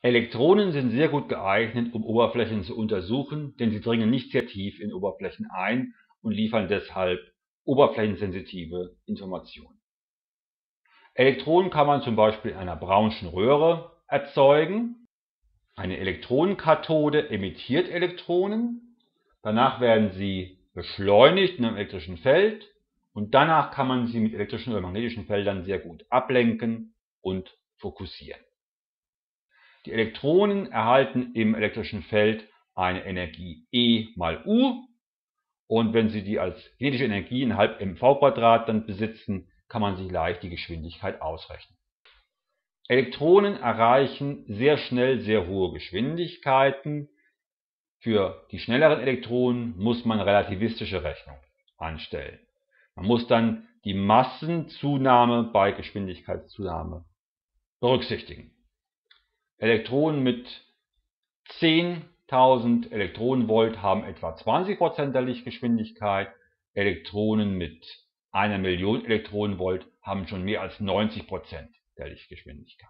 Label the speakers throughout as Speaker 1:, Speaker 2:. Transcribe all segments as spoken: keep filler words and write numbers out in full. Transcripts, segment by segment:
Speaker 1: Elektronen sind sehr gut geeignet, um Oberflächen zu untersuchen, denn sie dringen nicht sehr tief in Oberflächen ein und liefern deshalb oberflächensensitive Informationen. Elektronen kann man zum Beispiel in einer brownschen Röhre erzeugen. Eine Elektronenkathode emittiert Elektronen, danach werden sie beschleunigt in einem elektrischen Feld und danach kann man sie mit elektrischen oder magnetischen Feldern sehr gut ablenken und fokussieren. Die Elektronen erhalten im elektrischen Feld eine Energie E mal U und wenn sie die als kinetische Energie in halb mv² dann besitzen, kann man sich leicht die Geschwindigkeit ausrechnen. Elektronen erreichen sehr schnell sehr hohe Geschwindigkeiten. Für die schnelleren Elektronen muss man relativistische Rechnung anstellen. Man muss dann die Massenzunahme bei Geschwindigkeitszunahme berücksichtigen. Elektronen mit zehntausend Elektronenvolt haben etwa zwanzig Prozent der Lichtgeschwindigkeit. Elektronen mit einer Million Elektronenvolt haben schon mehr als neunzig Prozent der Lichtgeschwindigkeit.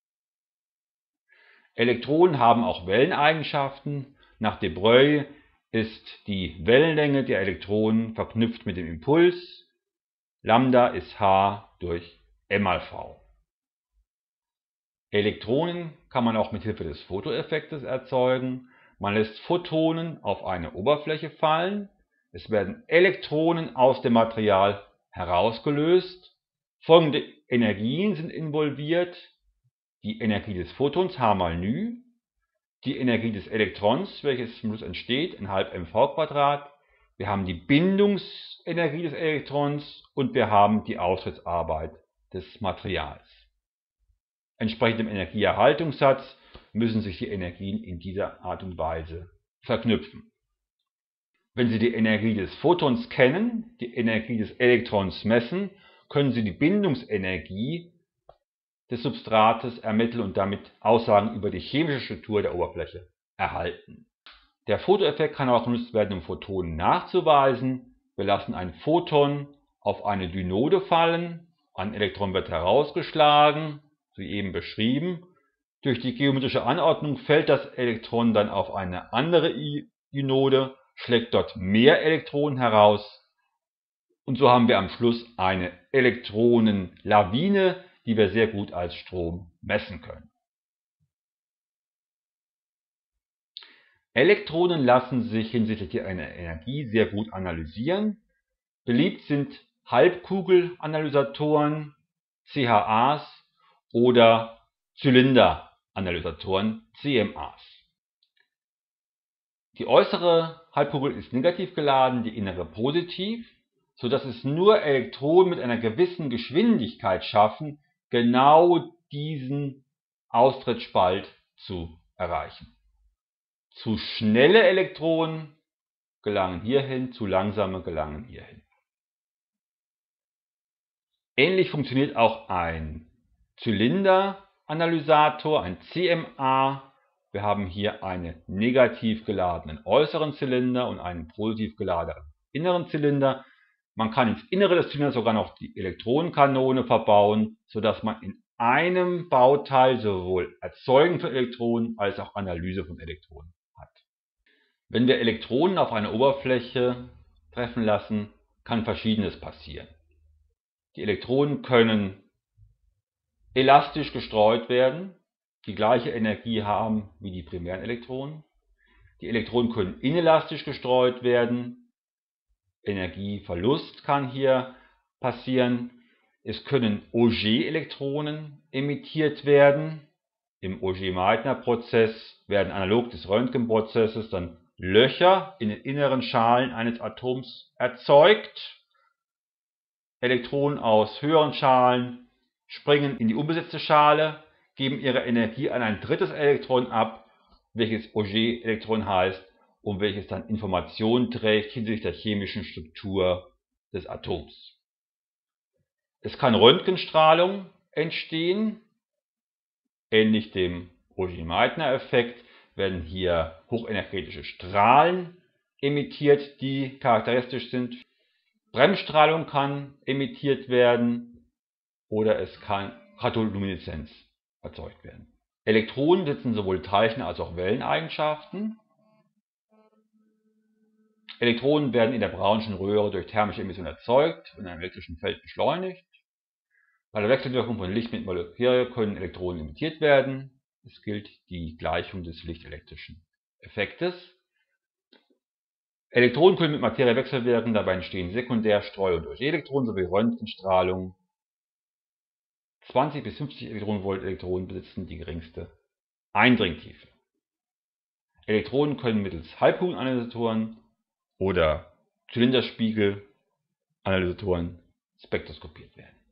Speaker 1: Elektronen haben auch Welleneigenschaften. Nach de Broglie ist die Wellenlänge der Elektronen verknüpft mit dem Impuls. Lambda ist h durch m mal v. Elektronen kann man auch mit Hilfe des Fotoeffektes erzeugen. Man lässt Photonen auf eine Oberfläche fallen. Es werden Elektronen aus dem Material herausgelöst. Folgende Energien sind involviert: die Energie des Photons h mal ν, die Energie des Elektrons, welches zum Schluss entsteht, in halb mv². Wir haben die Bindungsenergie des Elektrons und wir haben die Austrittsarbeit des Materials. Entsprechend dem Energieerhaltungssatz müssen sich die Energien in dieser Art und Weise verknüpfen. Wenn Sie die Energie des Photons kennen, die Energie des Elektrons messen, können Sie die Bindungsenergie des Substrates ermitteln und damit Aussagen über die chemische Struktur der Oberfläche erhalten. Der Fotoeffekt kann auch genutzt werden, um Photonen nachzuweisen. Wir lassen ein Photon auf eine Dynode fallen, ein Elektron wird herausgeschlagen, wie eben beschrieben. Durch die geometrische Anordnung fällt das Elektron dann auf eine andere Dynode, schlägt dort mehr Elektronen heraus und so haben wir am Schluss eine Elektronenlawine, die wir sehr gut als Strom messen können. Elektronen lassen sich hinsichtlich ihrer Energie sehr gut analysieren. Beliebt sind Halbkugelanalysatoren, C H As oder Zylinderanalysatoren, C M As. Die äußere Halbkugel ist negativ geladen, die innere positiv, sodass es nur Elektronen mit einer gewissen Geschwindigkeit schaffen, genau diesen Austrittsspalt zu erreichen. Zu schnelle Elektronen gelangen hierhin, zu langsame gelangen hierhin. Ähnlich funktioniert auch ein Zylinderanalysator, ein C M A. Wir haben hier einen negativ geladenen äußeren Zylinder und einen positiv geladenen inneren Zylinder. Man kann ins Innere des Zylinders sogar noch die Elektronenkanone verbauen, sodass man in einem Bauteil sowohl Erzeugen von Elektronen als auch Analyse von Elektronen hat. Wenn wir Elektronen auf eine Oberfläche treffen lassen, kann Verschiedenes passieren. Die Elektronen können elastisch gestreut werden, die gleiche Energie haben wie die primären Elektronen. Die Elektronen können inelastisch gestreut werden. Energieverlust kann hier passieren. Es können Auger-Elektronen emittiert werden. Im Auger-Meitner-Prozess werden analog des Röntgenprozesses dann Löcher in den inneren Schalen eines Atoms erzeugt. Elektronen aus höheren Schalen springen in die unbesetzte Schale, geben ihre Energie an ein drittes Elektron ab, welches Auger-Elektron heißt und welches dann Informationen trägt hinsichtlich der chemischen Struktur des Atoms. Es kann Röntgenstrahlung entstehen. Ähnlich dem Auger-Meitner-Effekt werden hier hochenergetische Strahlen emittiert, die charakteristisch sind. Bremsstrahlung kann emittiert werden oder es kann Radiolumineszenz erzeugt werden. Elektronen besitzen sowohl Teilchen- als auch Welleneigenschaften. Elektronen werden in der Brownschen Röhre durch thermische Emission erzeugt und in einem elektrischen Feld beschleunigt. Bei der Wechselwirkung von Licht mit Materie können Elektronen emittiert werden. Es gilt die Gleichung des lichtelektrischen Effektes. Elektronen können mit Materie wechselwirken, dabei entstehen Sekundärstreu- und Elektronen sowie Röntgenstrahlung. zwanzig bis fünfzig Elektronenvolt Elektronen besitzen die geringste Eindringtiefe. Elektronen können mittels Halbkugelanalysatoren oder Zylinderspiegelanalysatoren spektroskopiert werden.